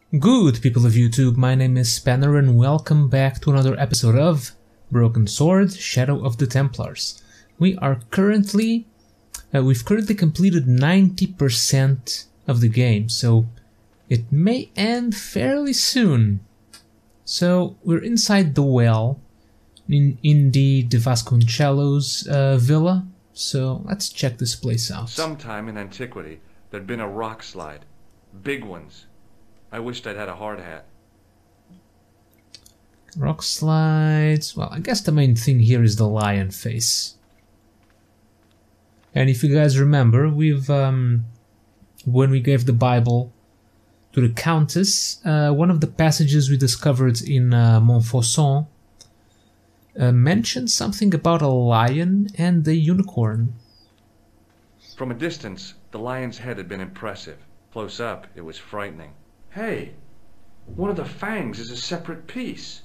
Good people of YouTube, my name is Spanner and welcome back to another episode of Broken Sword, Shadow of the Templars. We've currently completed 90% of the game, so it may end fairly soon. So we're inside the well in the De Vasconcellos villa, so let's check this place out. Sometime in antiquity, there'd been a rock slide. Big ones. I wished I'd had a hard hat. Rock slides. Well, I guess the main thing here is the lion face. And if you guys remember, when we gave the Bible to the Countess, one of the passages we discovered in Montfaucon mentioned something about a lion and a unicorn. From a distance, the lion's head had been impressive. Close up, it was frightening. Hey, one of the fangs is a separate piece.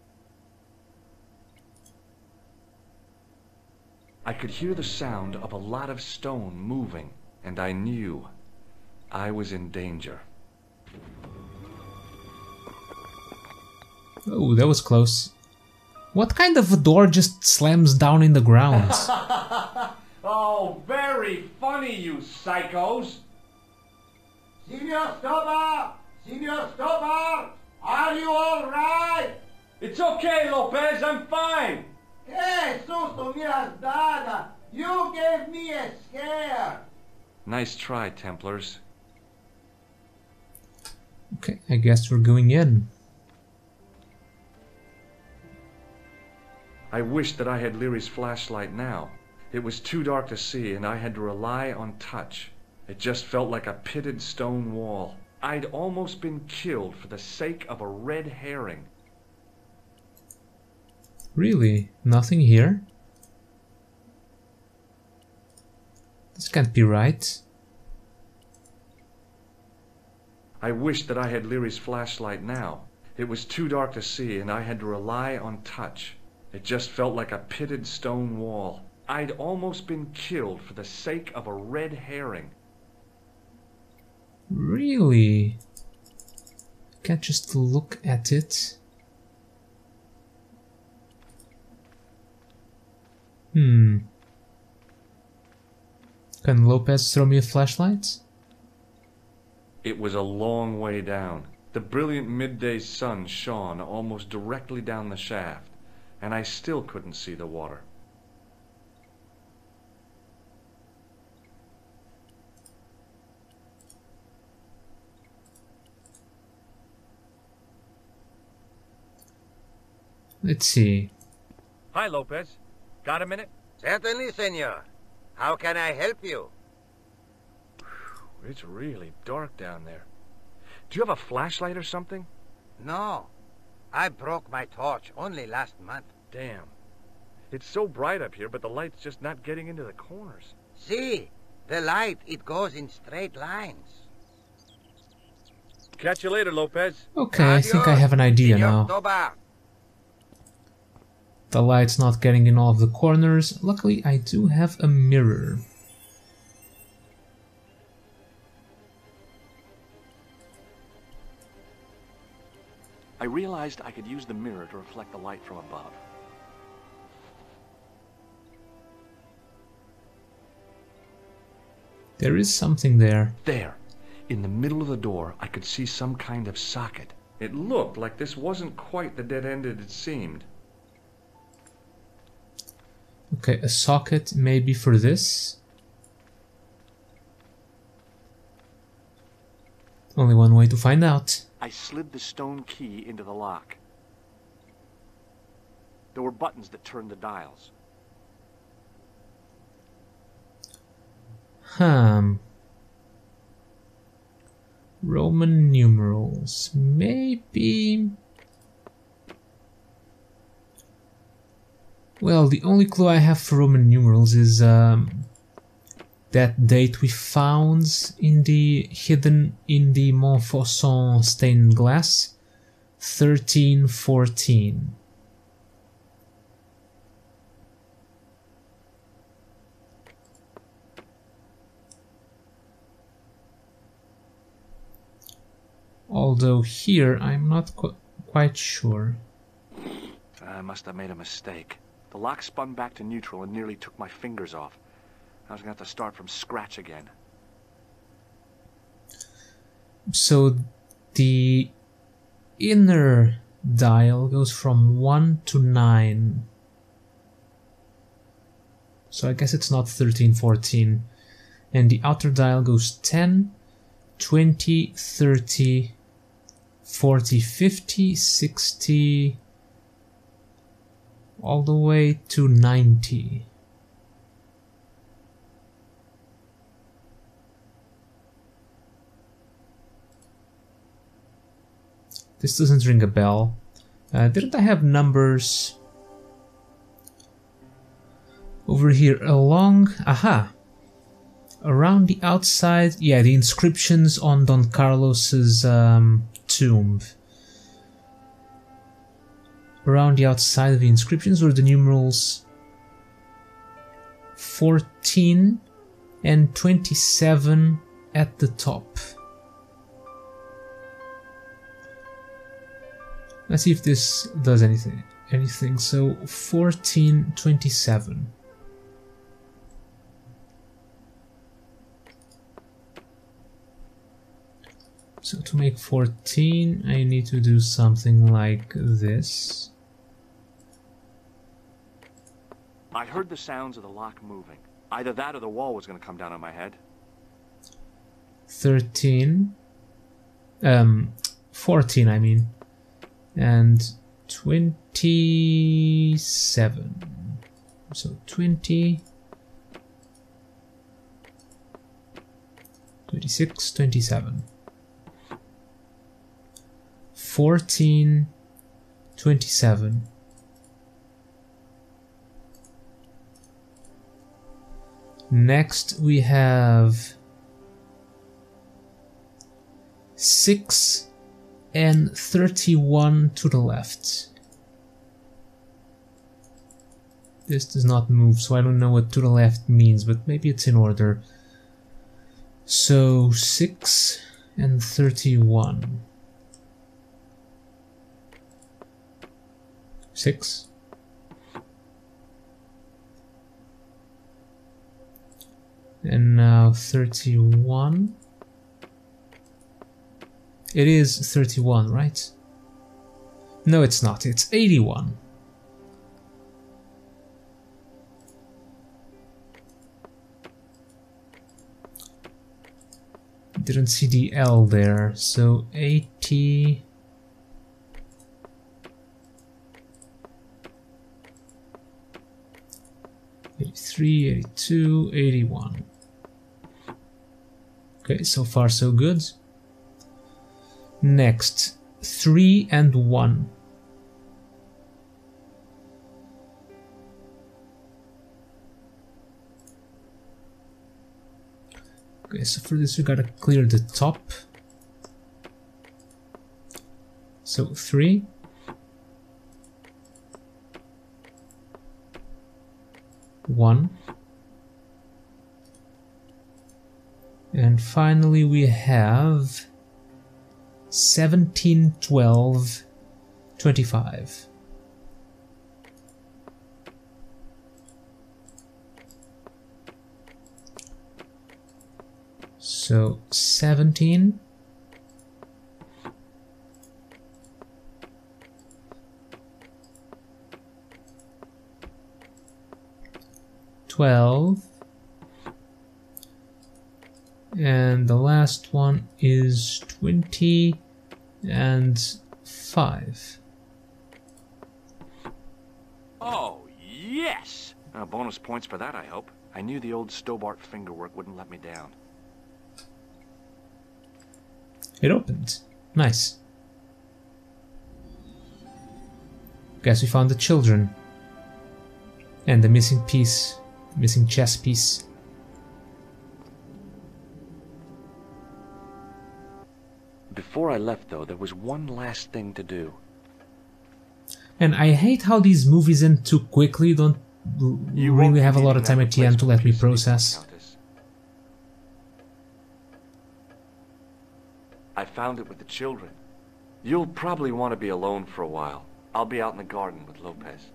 I could hear the sound of a lot of stone moving, and I knew I was in danger. Oh, that was close. What kind of a door just slams down in the ground? Oh, very funny, you psychos! Signor Stobar! Signor Stobar! Are you all right? It's okay, Lopez, I'm fine! Que susto me has dado! You gave me a scare! Nice try, Templars. Okay, I guess we're going in. I wished that I had Leary's flashlight now. It was too dark to see, and I had to rely on touch. It just felt like a pitted stone wall. I'd almost been killed for the sake of a red herring. Really? Nothing here? This can't be right. I wished that I had Leary's flashlight now. It was too dark to see, and I had to rely on touch. It just felt like a pitted stone wall. I'd almost been killed for the sake of a red herring. Really? Can't just look at it. Can Lopez throw me a flashlight? It was a long way down. The brilliant midday sun shone almost directly down the shaft, and I still couldn't see the water. Let's see. Hi, Lopez. Got a minute? Certainly, senor. How can I help you? It's really dark down there. Do you have a flashlight or something? No. I broke my torch only last month. Damn. It's so bright up here, but the light's just not getting into the corners. See, the light, it goes in straight lines. Catch you later, Lopez. Okay, I think I have an idea now. Stobar. The light's not getting in all of the corners. Luckily, I do have a mirror. I realized I could use the mirror to reflect the light from above. There is something there. There, in the middle of the door, I could see some kind of socket. It looked like this wasn't quite the dead end it had seemed. Okay, a socket maybe for this. Only one way to find out. I slid the stone key into the lock. There were buttons that turned the dials. Roman numerals. Maybe... Well, the only clue I have for Roman numerals is that date we found hidden in the Montfaucon stained glass, 1314. Although here, I'm not quite sure. I must have made a mistake. The lock spun back to neutral and nearly took my fingers off. I was gonna have to start from scratch again. So the inner dial goes from 1 to 9. So I guess it's not 13, 14. And the outer dial goes 10, 20, 30, 40, 50, 60, all the way to 90. This doesn't ring a bell. Didn't I have numbers over here along? Aha! Around the outside, yeah, the inscriptions on Don Carlos's tomb. Around the outside of the inscriptions were the numerals 14 and 27 at the top. Let's see if this does anything. So 1427. So to make 14, I need to do something like this. I heard the sounds of the lock moving. Either that or the wall was going to come down on my head. 13. 14, I mean. And 27. So 20. 26, 27. 14, 27. Next we have 6 and 31 to the left. This does not move, so I don't know what to the left means, but maybe it's in order. So 6 and 31. 6. And now 31. It is 31, right? No, it's not. It's 81. Didn't see the L there, so 80. 83, 82, 81. Okay, so far so good. Next, 3 and 1. Okay, so for this we gotta clear the top. So 3. 1. And finally we have 17, 12, 25. So 17, 12, and the last one is 20 and 5. Oh, yes! Bonus points for that, I hope. I knew the old Stobart fingerwork wouldn't let me down. It opened. Nice. Guess we found the children. And the missing piece. Missing chess piece. Before I left, though, there was one last thing to do. And I hate how these movies end too quickly. Don't really have a lot of time at the end to let me process. I found it with the children. You'll probably want to be alone for a while. I'll be out in the garden with Lopez.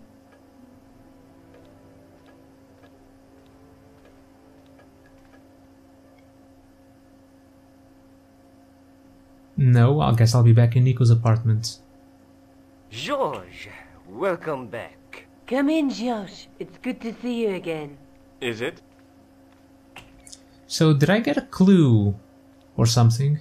No, I guess I'll be back in Nico's apartment. George, welcome back. Come in, George. It's good to see you again. Is it? So, did I get a clue or something?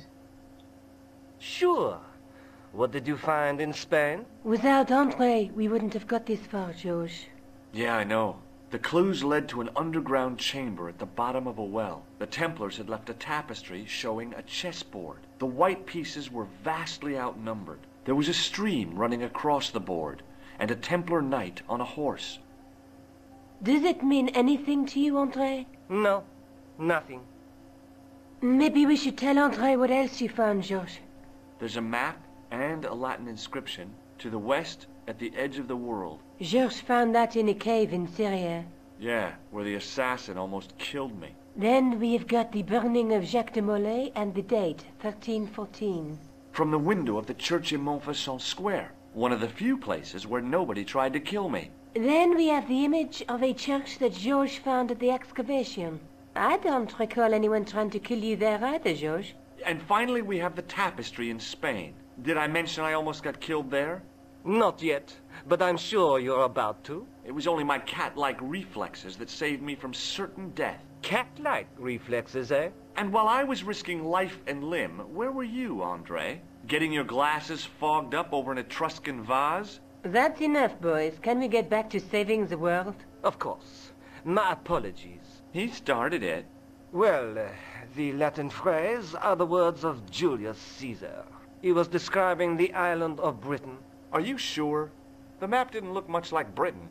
Sure. What did you find in Spain? Without Andre, we wouldn't have got this far, George. Yeah, I know. The clues led to an underground chamber at the bottom of a well. The Templars had left a tapestry showing a chessboard. The white pieces were vastly outnumbered. There was a stream running across the board, and a Templar knight on a horse. Does it mean anything to you, Andre? No, nothing. Maybe we should tell Andre what else you found, George. There's a map and a Latin inscription to the west at the edge of the world. George found that in a cave in Syria. Yeah, where the assassin almost killed me. Then we have got the burning of Jacques de Molay and the date, 1314. From the window of the church in Montfaucon Square, one of the few places where nobody tried to kill me. Then we have the image of a church that George found at the excavation. I don't recall anyone trying to kill you there either, George. And finally we have the tapestry in Spain. Did I mention I almost got killed there? Not yet, but I'm sure you're about to. It was only my cat-like reflexes that saved me from certain death. Cat-like reflexes, eh? And while I was risking life and limb, where were you, Andre? Getting your glasses fogged up over an Etruscan vase? That's enough, boys. Can we get back to saving the world? Of course. My apologies. He started it. Well, the Latin phrase are the words of Julius Caesar. He was describing the island of Britain. Are you sure? The map didn't look much like Britain.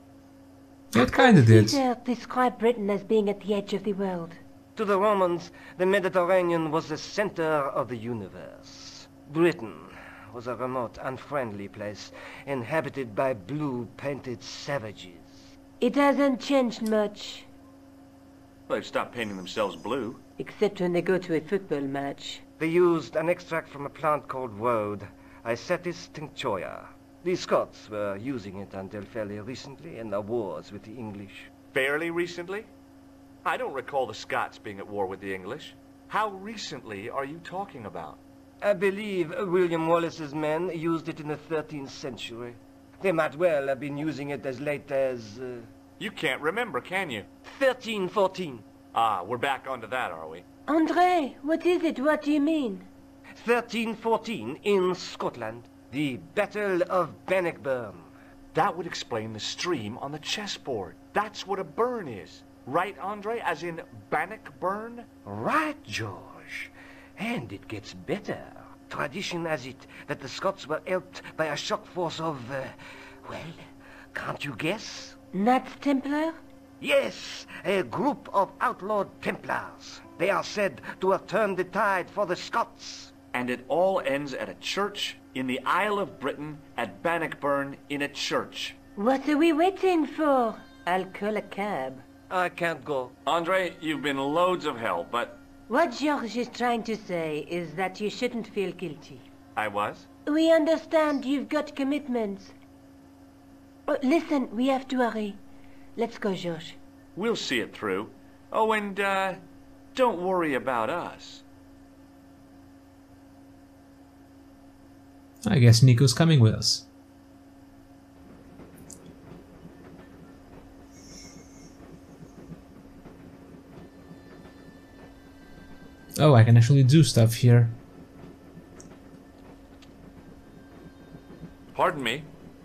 It kinda did. Caesar described Britain as being at the edge of the world. To the Romans, the Mediterranean was the center of the universe. Britain was a remote, unfriendly place, inhabited by blue-painted savages. It hasn't changed much, They've stopped painting themselves blue. except when they go to a football match. They used an extract from a plant called woad, Isetis tinctoria. The Scots were using it until fairly recently in their wars with the English. Fairly recently? I don't recall the Scots being at war with the English. How recently are you talking about? I believe William Wallace's men used it in the 13th century. They might well have been using it as late as... You can't remember, can you? 1314. Ah, we're back onto that, are we? Andre, what is it? What do you mean? 1314 in Scotland. The Battle of Bannockburn. That would explain the stream on the chessboard. That's what a burn is. Right, Andre? As in Bannockburn? Right, George. And it gets better. Tradition has it that the Scots were helped by a shock force of, well, can't you guess? Knights Templar? Yes, a group of outlawed Templars. They are said to have turned the tide for the Scots. And it all ends at a church in the Isle of Britain at Bannockburn in a church. What are we waiting for? I'll call a cab. I can't go. Andre, you've been loads of help, but What George is trying to say is that you shouldn't feel guilty. I was? We understand you've got commitments. Oh, listen, we have to hurry. Let's go, George. We'll see it through. Oh, and, don't worry about us. I guess Nico's coming with us. Oh, I can actually do stuff here. Pardon me.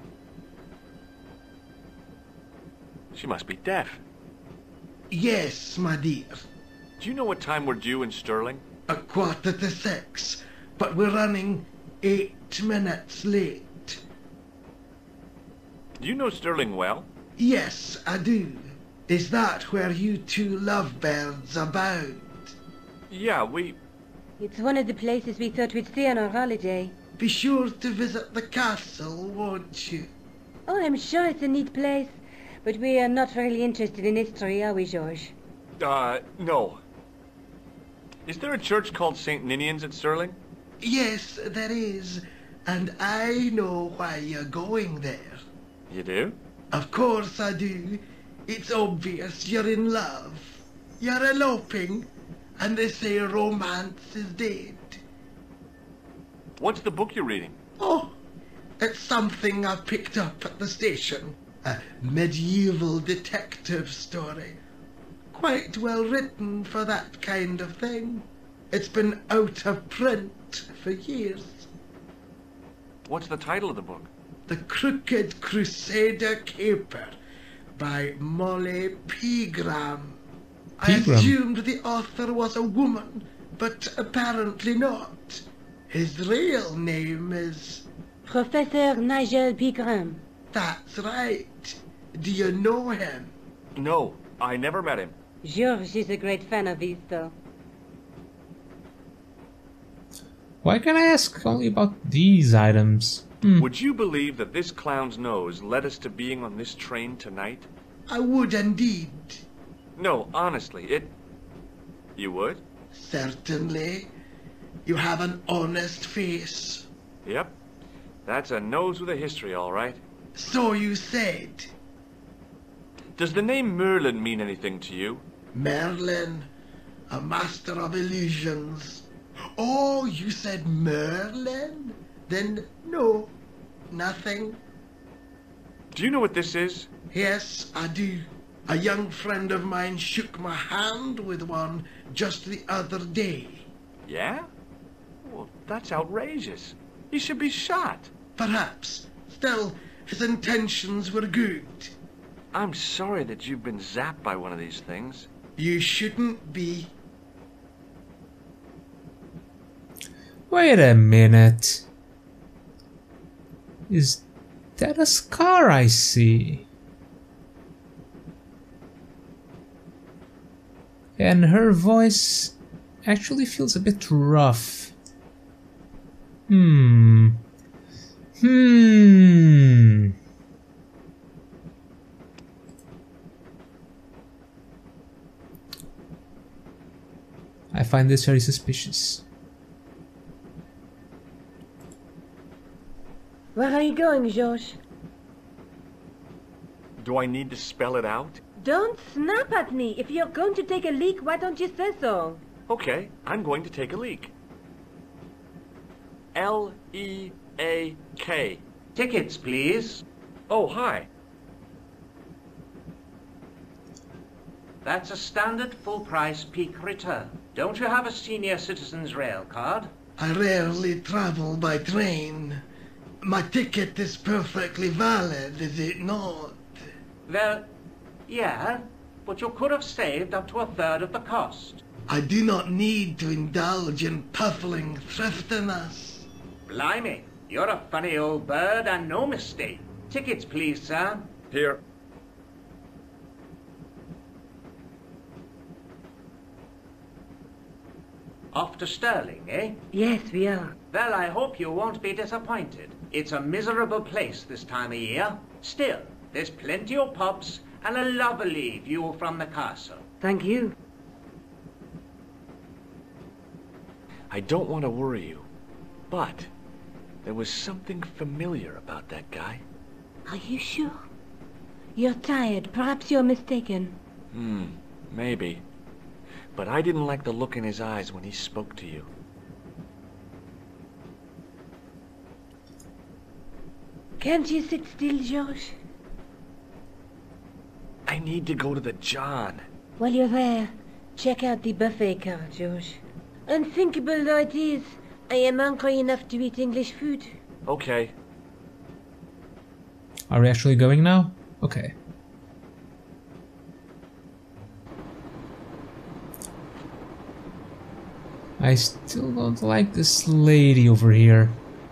She must be deaf. Yes, my dear. Do you know what time we're due in Stirling? 6:15, but we're running 8 minutes late. Do you know Stirling well? Yes, I do. Is that where you two lovebirds abound? Yeah, we... It's one of the places we thought we'd stay on our holiday. Be sure to visit the castle, won't you? Oh, I'm sure it's a neat place. But we are not really interested in history, are we, George? No. Is there a church called St. Ninian's at Stirling? Yes, there is. And I know why you're going there. You do? Of course I do. It's obvious you're in love. You're eloping, and they say romance is dead. What's the book you're reading? Oh, it's something I picked up at the station. A medieval detective story. Quite well written for that kind of thing. It's been out of print for years. What's the title of the book? The Crooked Crusader Caper by Molly Pegram. I Pegram? assumed the author was a woman, but apparently not. His real name is... Professor Nigel Pegram. That's right. Do you know him? No, I never met him. George is a great fan of his, though. Why can I ask only about these items? Would you believe that this clown's nose led us to being on this train tonight? I would indeed. No, honestly, You would? Certainly. You have an honest face. Yep. That's a nose with a history, all right. So you said. Does the name Merlin mean anything to you? Merlin, a master of illusions. Oh, you said Merlin? Then no, nothing. Do you know what this is? Yes, I do. A young friend of mine shook my hand with one just the other day. Yeah? Well, that's outrageous. He should be shot. Perhaps. Still, his intentions were good. I'm sorry that you've been zapped by one of these things. You shouldn't be. Wait a minute. Is that a scar I see? And her voice actually feels a bit rough. I find this very suspicious. Where are you going, George? Do I need to spell it out? Don't snap at me. If you're going to take a leak, why don't you say so? Okay, I'm going to take a leak. L-E-A-K. Tickets, please. Oh, hi. That's a standard full-price peak return. Don't you have a senior citizen's rail card? I rarely travel by train. My ticket is perfectly valid, is it not? Well, yeah, but you could have saved up to a third of the cost. I do not need to indulge in puffling thriftiness. Blimey, you're a funny old bird and no mistake. Tickets, please, sir. Here. Off to Stirling, eh? Yes, we are. Well, I hope you won't be disappointed. It's a miserable place this time of year. Still, there's plenty of pubs and a lovely view from the castle. Thank you. I don't want to worry you, but there was something familiar about that guy. Are you sure? You're tired. Perhaps you're mistaken. Maybe. But I didn't like the look in his eyes when he spoke to you. Can't you sit still, George? I need to go to the John. While you're there, check out the buffet car, George. Unthinkable though it is, I am hungry enough to eat English food. Okay. Are we actually going now? Okay. I still don't like this lady over here.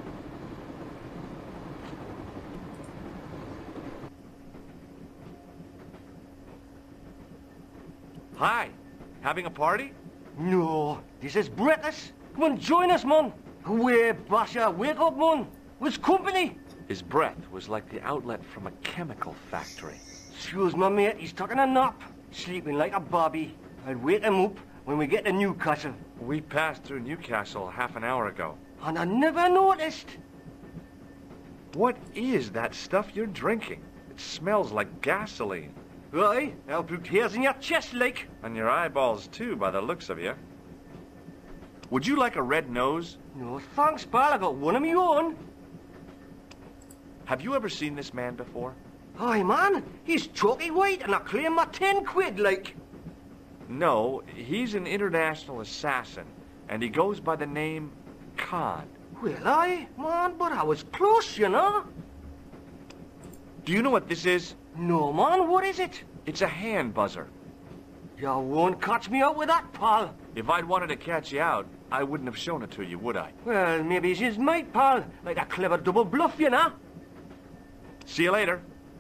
Hi. Having a party? No, this is British. Come on, join us, man. Away, Basha, wake up, man. What's company? His breath was like the outlet from a chemical factory. Excuse my mate, he's taking a nap. Sleeping like a bobby. I'll wake him up when we get to Newcastle. We passed through Newcastle half an hour ago. and I never noticed. What is that stuff you're drinking? It smells like gasoline. Aye, I'll put hairs in your chest, like. And your eyeballs, too, by the looks of you. Would you like a red nose? No thanks, pal, I got one of my own. Have you ever seen this man before? Aye, man, he's chalky white and I claim my 10 quid, like. No, he's an international assassin, and he goes by the name Khan. Well, aye, man, but I was close, you know. Do you know what this is? No, man, what is it? It's a hand buzzer. You won't catch me out with that, pal. If I'd wanted to catch you out, I wouldn't have shown it to you, would I? Well, maybe it's his mate, pal. Like a clever double bluff, you know. See you later.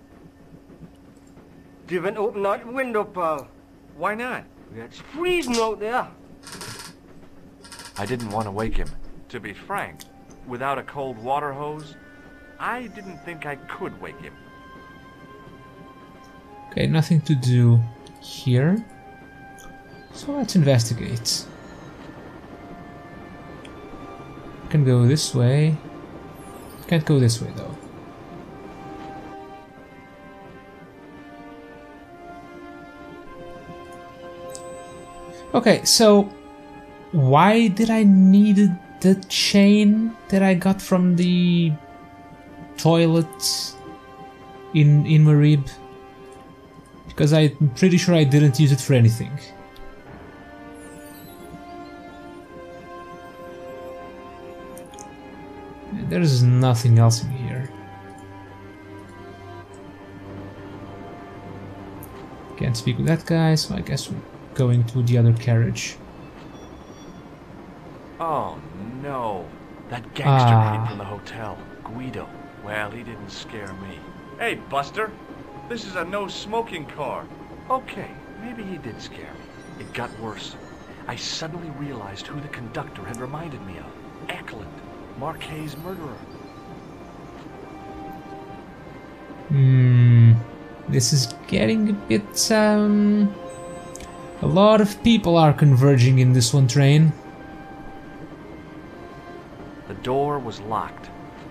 Didn't open that window, pal. Why not? It's freezing out there. I didn't want to wake him. To be frank, without a cold water hose, I didn't think I could wake him. Okay, nothing to do here. So let's investigate. Can go this way. Can't go this way though. Okay, so why did I need the chain that I got from the toilet in Marib? Because I'm pretty sure I didn't use it for anything. And there's nothing else in here. Can't speak with that guy, so I guess we're going to the other carriage. Oh no, that gangster came from the hotel, Guido. Well, he didn't scare me. Hey, Buster, this is a no-smoking car. Okay, maybe he did scare me. It got worse. I suddenly realized who the conductor had reminded me of. Eklund, Marquet's murderer. This is getting a bit, a lot of people are converging in this one train. The door was locked.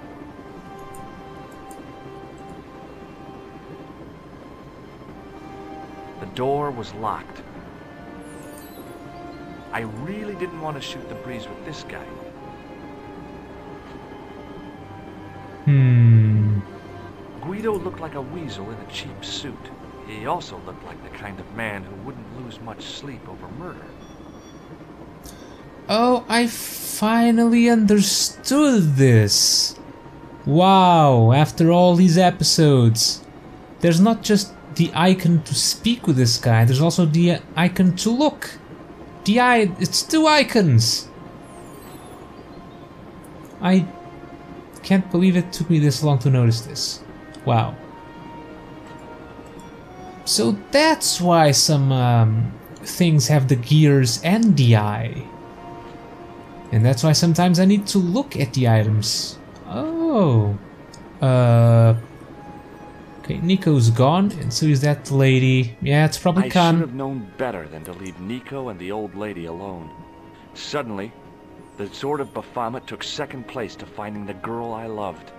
The door was locked. I really didn't want to shoot the breeze with this guy. Guido looked like a weasel in a cheap suit. He also looked like the kind of man who wouldn't lose much sleep over murder. Oh, I finally understood this. Wow, after all these episodes. There's not just the icon to speak with this guy, there's also the icon to look. It's two icons. I can't believe it took me this long to notice this. Wow. So that's why some things have the gears and the eye. And that's why sometimes I need to look at the items. Oh. Okay, Nico's gone, and so is that lady. Yeah, it's probably I Khan. should have known better than to leave Nico and the old lady alone. Suddenly, the sword of Baphomet took second place to finding the girl I loved.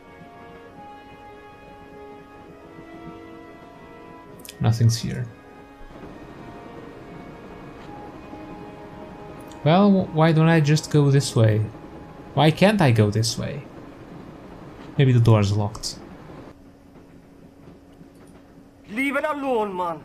Nothing's here. Well, why don't I just go this way? Why can't I go this way? Maybe the door's locked. Leave it alone, man.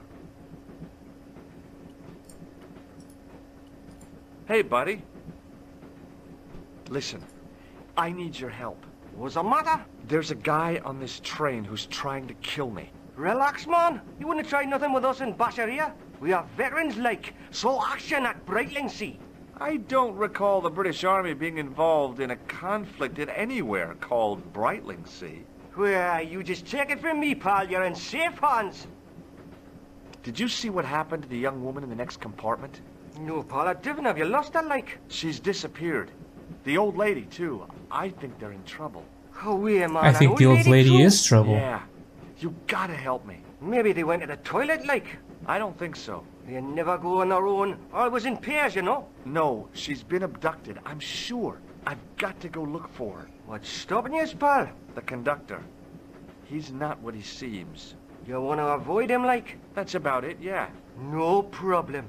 Hey, buddy. Listen, I need your help. What's the matter? There's a guy on this train who's trying to kill me. Relax, man. You wouldn't have tried nothing with us in Basharia. We are veterans like, so action at Breitlingsea. I don't recall the British Army being involved in a conflict in anywhere called Breitlingsea. Well, you just take it from me, pal. You're in safe hands. Did you see what happened to the young woman in the next compartment? No, pal, I didn't. Have you lost her, like? She's disappeared. The old lady, too. I think they're in trouble. Oh, yeah, man. I think the old lady too? is trouble. Yeah. You gotta help me. Maybe they went to the toilet, like. I don't think so. They never go on their own. Always in pairs, you know. No, she's been abducted, I'm sure. I've got to go look for her. What's stopping you, pal? The conductor. He's not what he seems. You want to avoid him, like? That's about it, yeah. No problem.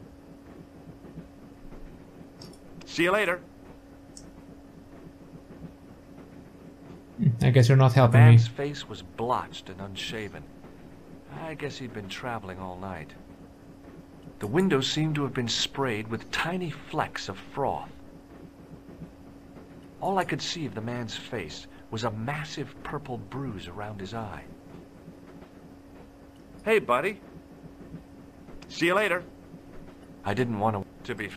See you later. I guess you're not The helping me. man's face was blotched and unshaven. I guess he'd been traveling all night. The windows seemed to have been sprayed with tiny flecks of froth. All I could see of the man's face was a massive purple bruise around his eye. Hey, buddy. See you later. I didn't want to be...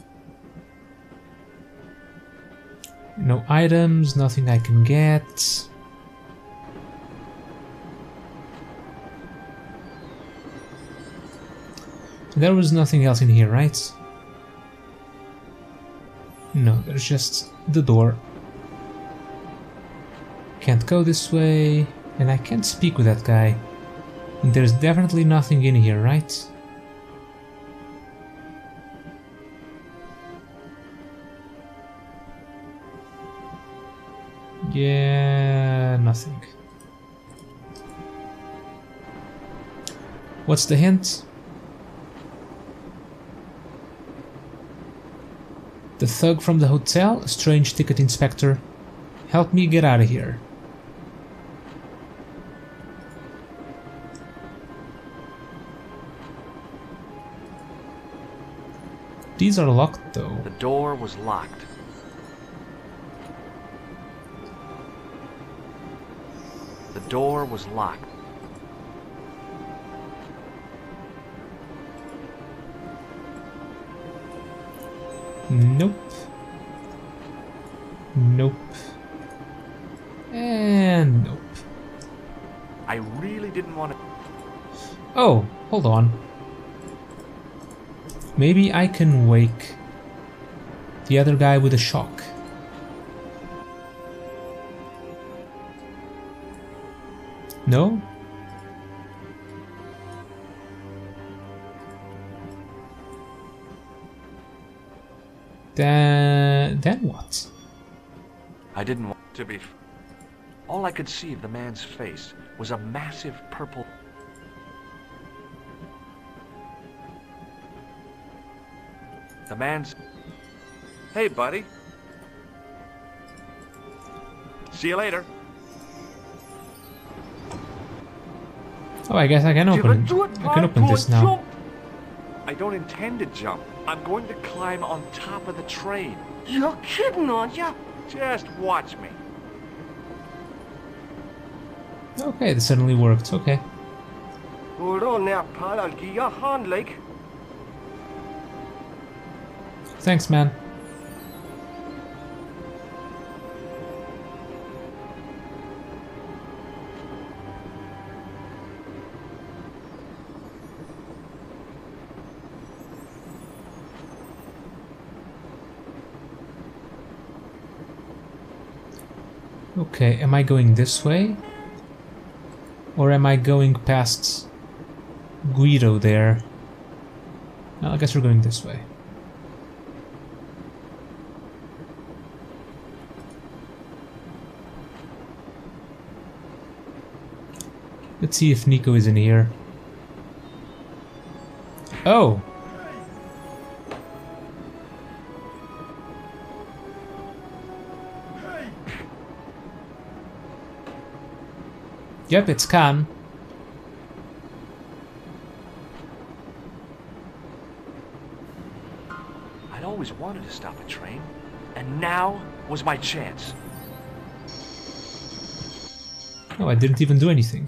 No items, nothing I can get. There was nothing else in here, right? No, there's just the door. Can't go this way, and I can't speak with that guy. There's definitely nothing in here, right? Yeah, nothing. What's the hint? The thug from the hotel, strange ticket inspector. Help me get out of here. These are locked though. The door was locked. The door was locked. Nope. Nope. And nope. I really didn't want to... Oh, hold on. Maybe I can wake the other guy with a shock. No? Then what? I didn't want to be... All I could see of the man's face was a massive purple... The man's... Hey, buddy. See you later. Oh, I guess I can open this now. I don't intend to jump. I'm going to climb on top of the train. You're kidding, aren't you? Just watch me. Okay, this suddenly worked. Okay. Hold on now, pal. I'll give you a hand, like. Thanks, man. Okay, am I going this way? Or am I going past Guido there? Well, I guess we're going this way. Let's see if Nico is in here. Oh! Yep, it's Khan. I'd always wanted to stop a train, and now was my chance. Oh, I didn't even do anything.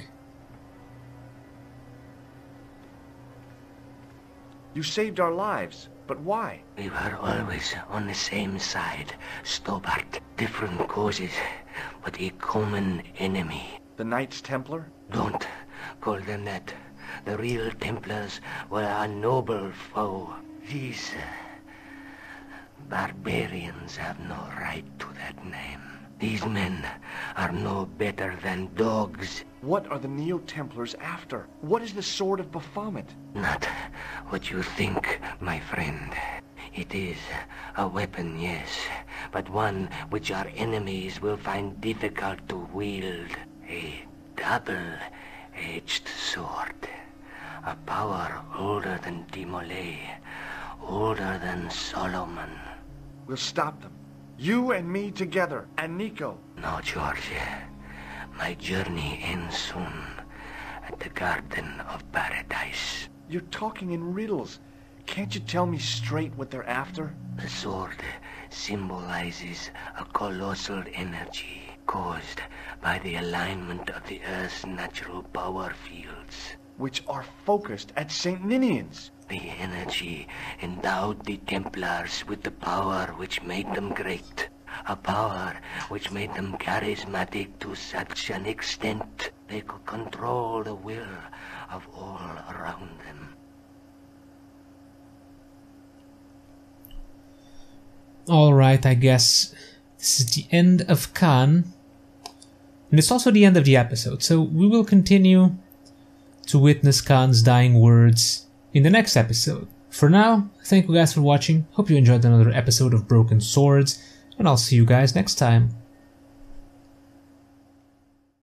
You saved our lives, but why? We were always on the same side, Stobart. Different causes, but a common enemy. The Knights Templar? Don't call them that. The real Templars were a noble foe. These barbarians have no right to that name. These men are no better than dogs. What are the Neo-Templars after? What is the Sword of Baphomet? Not what you think, my friend. It is a weapon, yes, but one which our enemies will find difficult to wield. A double-edged sword. A power older than Timolay, older than Solomon. We'll stop them. You and me together, and Nico. No, George. My journey ends soon at the Garden of Paradise. You're talking in riddles. Can't you tell me straight what they're after? The sword symbolizes a colossal energy caused by the alignment of the Earth's natural power fields, Which are focused at St. Ninian's. the energy endowed the Templars with the power which made them great, a power which made them charismatic to such an extent they could control the will of all around them. Alright, I guess this is the end of Khan. And it's also the end of the episode, so we will continue to witness Khan's dying words in the next episode. For now, thank you guys for watching, hope you enjoyed another episode of Broken Swords, and I'll see you guys next time.